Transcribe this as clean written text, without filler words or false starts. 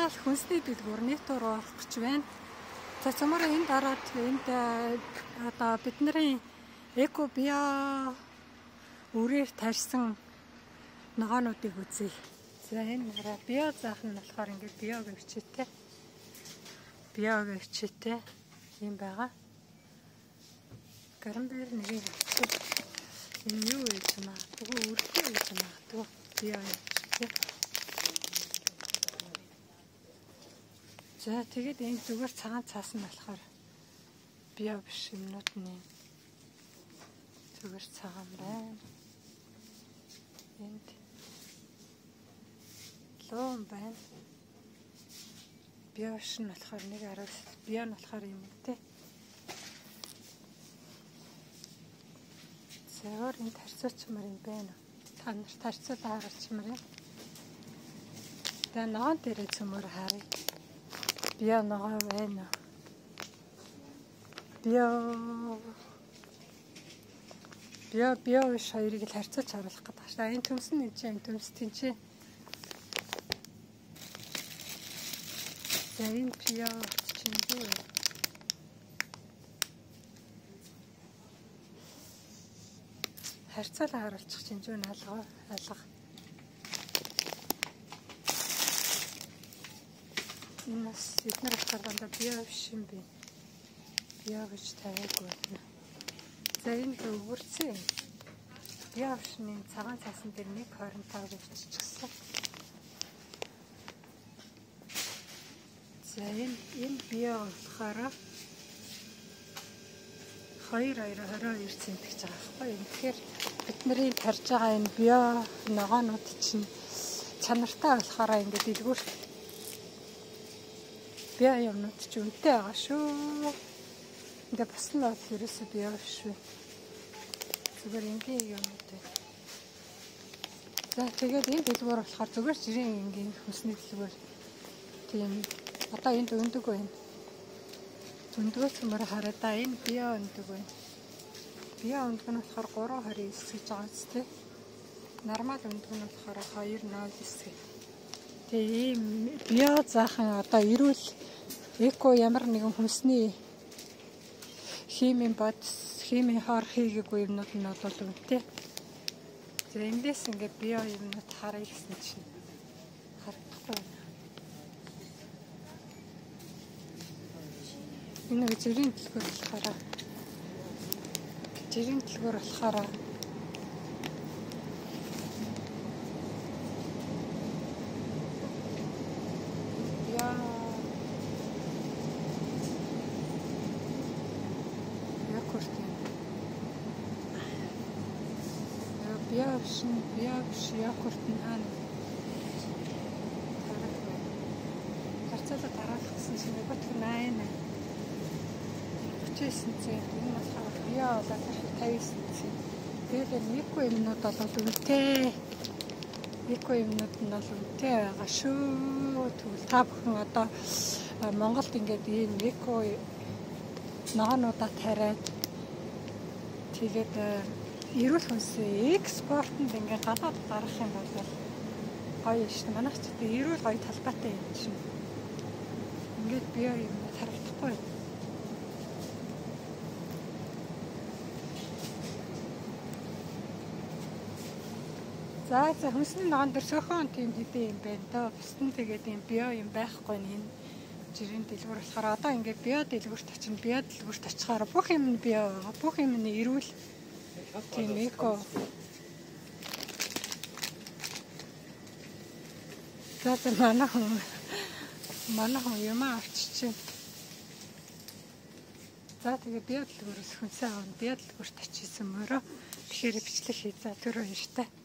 Унаал хүнсний дэлгүүр нийтээр болох гэж байна. За цөмөр энэ дараад энд одоо бидний эко био үрээр тарьсан ногоонуудыг үзье. За энэ нараа био заах нь болохоор ингээд биогийн бичээтэй. Биогийн бичээтэй юм байгаа. Гарамбэр нэг авчих. Энэ юу вэ юм аа? Тэгвэл үрдээ юм аа. Тэгвэл биогийн бичээтэй. За тэгээд энэ зүгээр цагаан цаас нь болохоор био биш юмнууд нь зүгээр цагаан байна. Энд луун байна. Био биш нь болохоор нэг араас био нь болохоор юм тий. Зөөр энэ тарцуучмар юм байна. Та нарт тарцуулаа харуулчмар юм. Тэгээ ногоон дээрээ цөмөр харъя. Био ногоо байна. Био биш хоёрыг л харьцуулж харуулах гэдэг байна. Энэ төмс нь энэ чинь төмс тэнцээ. За энэ био чинь юу вэ? Харьцуулаа харуулчих чинь зүүн алга. Энэ бас эдгээр болохоор дандаа био биш юм бэ. Био гэж тавиагүй байна. За энэ өвөрцөн. Био бишний цагаан цаасан дээр 1.25 гэж биччихсэн. За энэ био болохоор 2.22 цент гэж байгаа байхгүй юу. Тэгэхээр бидний тарж байгаа энэ био ногоонууд чинь чанартай болохоор ингээд дэлгүүрт био юмнууд ч үнэтэй байгаа шүү. Ингээ бас нь бол ерөөсөө био шүү. Зүгээр ингийн юмнууд байна. За тэгээд энэ дэлгүүр болохоор зүгээр жирийн ингийн хүнсний дэлгүүр. Тийм одоо энд өндөг байна. Өндгөө цөмөр хараа энэ био өндөг байна. Био өндөг нь болохоор 3.29 гэж байгаа зү тий. Нормал өндөг нь болохоор 2.09. Тэгээ ийм био заахан одоо эрүүл эко ямар нэгэн хүнсний химийн хоор хийгээгүй юмнууд нь бол үнэтэй. За эндээс ингээд био юмнууд харъя гэсэн чинь харагдахгүй байна. Энэ жирийн дэлгүүр болохоор био биш якурт нь хаана харцаалаа дараалах гэсэн чинь бодох 8 39 цент энэ болохоор био болоод 59 цент. Тэгээд эко юмнууд бол үнэтэй. Эко юмнууд нь бол үнэтэй байгаа шүү. Тэгвэл та бүхэн одоо Монголд ингээд ийм эко ногоонуудаа тариад тэгээд эрүүл хүнсээ экспортод ингээ гадаад гаргах юм бол гоё шин. Манайх ч гэдэг эрүүл гоё талбайтай юм шин. Ингээд био юм харагдахгүй. За хүнсний ногоон дээр сөхөн тийм хэдэн юм байна доо. Бусд нь тэгээд юм био юм байхгүй энэ жирийн дэлгүүр болохоор одоо ингээ био дэлгүүрт очино. Био дэлгүүрт очихоор бүх юм нь био байгаа. Бүх юм нь эрүүл тийм эко. За манай хүн юм авчиж чинь. За тэгээ био дэлгүүрээс хүнсээ авах био дэлгүүрт очижсэн мөрөө тэгэхээр бичлэг хий. За түр баяртай.